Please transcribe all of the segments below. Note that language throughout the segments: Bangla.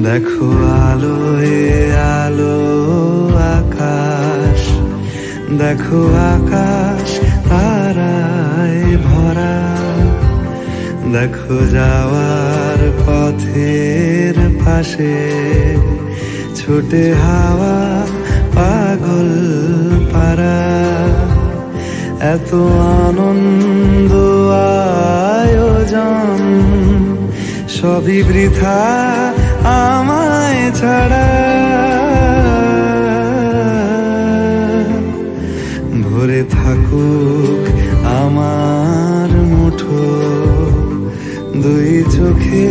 দেখো আলোয় আলো আকাশ, দেখো আকাশ তারায় ভরা, দেখো যাওয়ার পথের পাশে ছোটে হাওয়া পাগল পারা। এত আনন্দ আয়োজন সবই বৃথা আমায় ছাড়া। ভরে থাকুক আমার মুঠো, দুই চোখে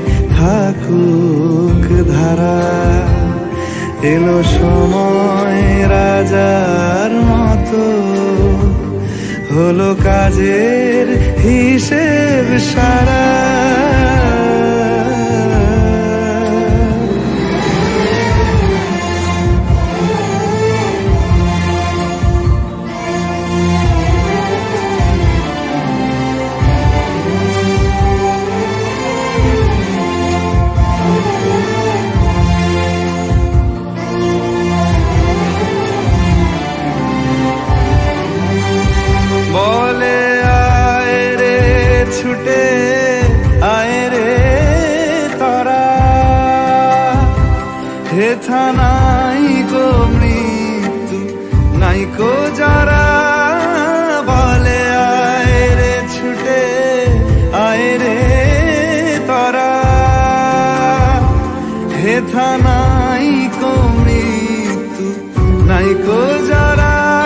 থাকুক ধারা। এলো সময় রাজার মতো, হলো কাজের হিসেব সারা। বলে আয় রে ছুটে আয় রে তারা, হেথা নাই গো মৃত্যু নাই কো যারা। বলে আয় রে ছুটে আয় রে তারা, হেথা নাই কো মৃত্যু নাই কো যারা।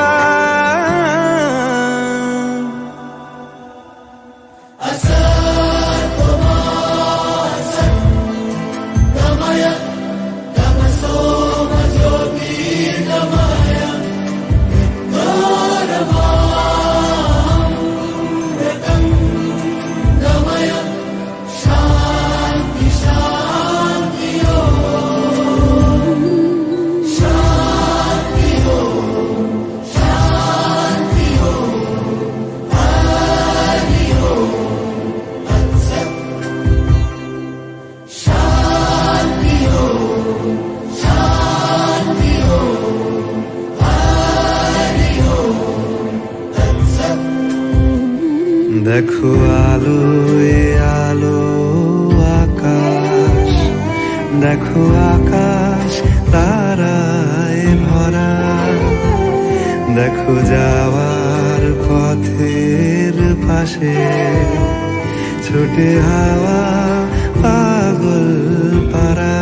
দেখো আলোয় আলো আকাশ, দেখো আকাশ তারায় ভরা, দেখো যাওয়ার পথের পাশে ছোটে হাওয়া পাগল পারা।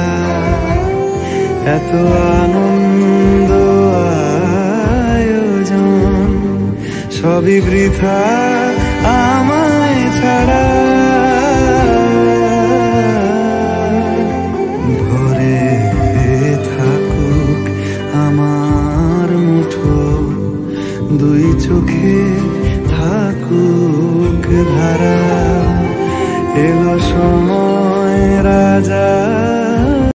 এত আনন্দ আয়োজন সবই বৃথা আমায় ছাড়া। ভরে থাকুক আমার মুঠো, দুই চোখে থাকুক ধারা। এলো সময় রাজা